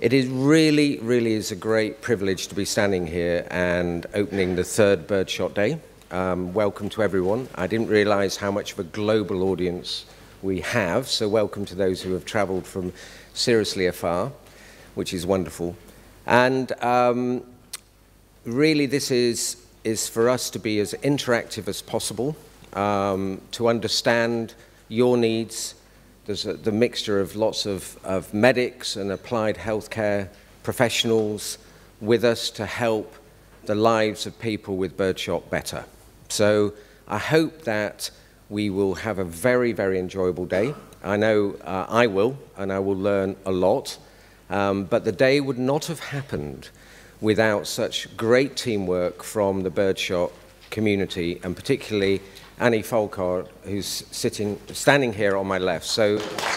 It is really is a great privilege to be standing here and opening the third Birdshot Day. Welcome to everyone. I didn't realize how much of a global audience we have, so welcome to those who have traveled from seriously afar, which is wonderful. And really this is for us to be as interactive as possible, to understand your needs. There's the mixture of lots of medics and applied healthcare professionals with us to help the lives of people with birdshot better. So I hope that we will have a very enjoyable day. I know I will, and I will learn a lot. But the day would not have happened without such great teamwork from the birdshot community, and particularly Annie Folkard, who's standing here on my left. So,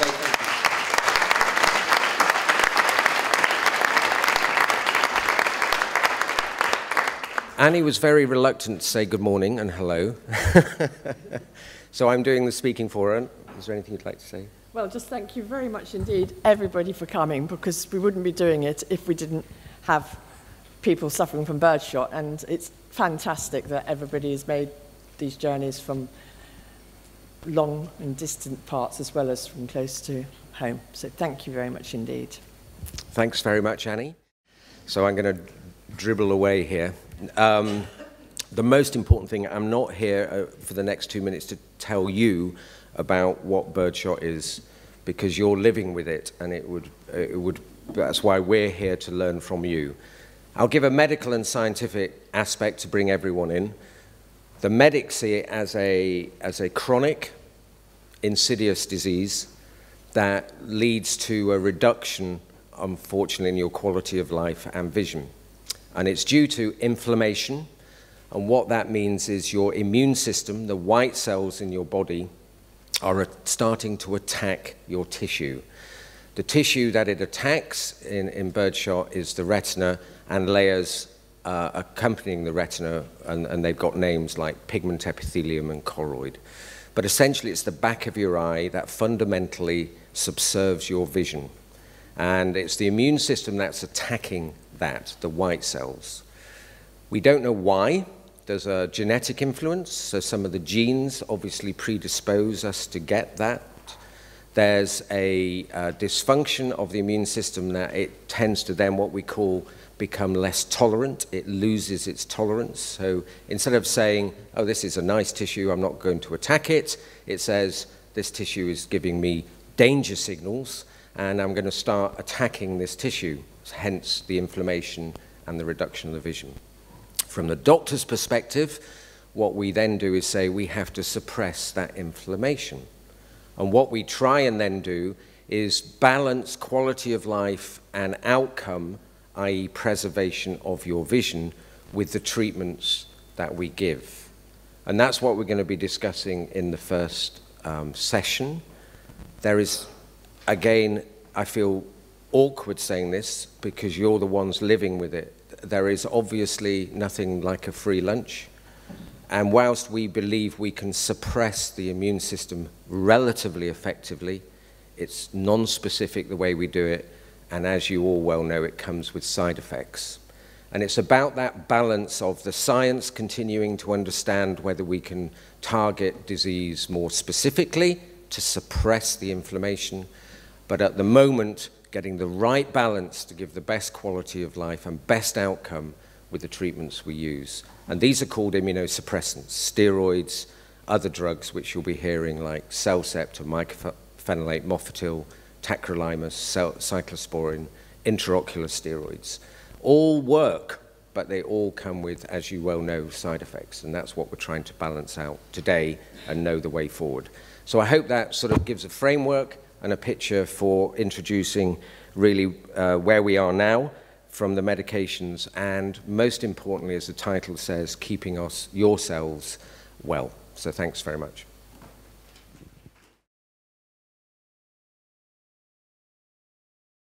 Annie was very reluctant to say good morning and hello. So I'm doing the speaking for her. Is there anything you'd like to say? Well, just thank you very much indeed, everybody, for coming, because we wouldn't be doing it if we didn't have people suffering from birdshot, and it's fantastic that everybody has made these journeys from long and distant parts as well as from close to home. So thank you very much indeed. Thanks very much, Annie. So I'm going to dribble away here. The most important thing, I'm not here for the next 2 minutes to tell you about what birdshot is, because you're living with it, and that's why we're here to learn from you. I'll give a medical and scientific aspect to bring everyone in. The medics see it as a chronic, insidious disease that leads to a reduction, unfortunately, in your quality of life and vision. And it's due to inflammation, and what that means is your immune system, the white cells in your body, are starting to attack your tissue. The tissue that it attacks in birdshot is the retina and layers accompanying the retina, and they've got names like pigment epithelium and choroid. But essentially it's the back of your eye that fundamentally subserves your vision. And it's the immune system that's attacking that, the white cells. We don't know why. There's a genetic influence, so some of the genes obviously predispose us to get that. There's a dysfunction of the immune system that it tends to then what we call become less tolerant. It loses its tolerance. So instead of saying, oh, this is a nice tissue, I'm not going to attack it, it says, this tissue is giving me danger signals, and I'm going to start attacking this tissue, hence the inflammation and the reduction of the vision. From the doctor's perspective, what we then do is say we have to suppress that inflammation. And what we try and then do is balance quality of life and outcome, i.e. preservation of your vision, with the treatments that we give. And that's what we're going to be discussing in the first session. There is, again, I feel awkward saying this because you're the ones living with it. There is obviously nothing like a free lunch. And whilst we believe we can suppress the immune system relatively effectively, it's non-specific the way we do it. And as you all well know, it comes with side effects. And it's about that balance of the science continuing to understand whether we can target disease more specifically to suppress the inflammation, but at the moment, getting the right balance to give the best quality of life and best outcome with the treatments we use. And these are called immunosuppressants, steroids, other drugs which you'll be hearing like Cellcept, mycophenolate mofetil, tacrolimus, cyclosporin, intraocular steroids. All work, but they all come with, as you well know, side effects. And that's what we're trying to balance out today and know the way forward. So I hope that sort of gives a framework and a picture for introducing really where we are now from the medications, and most importantly, as the title says, keeping yourselves well. So thanks very much.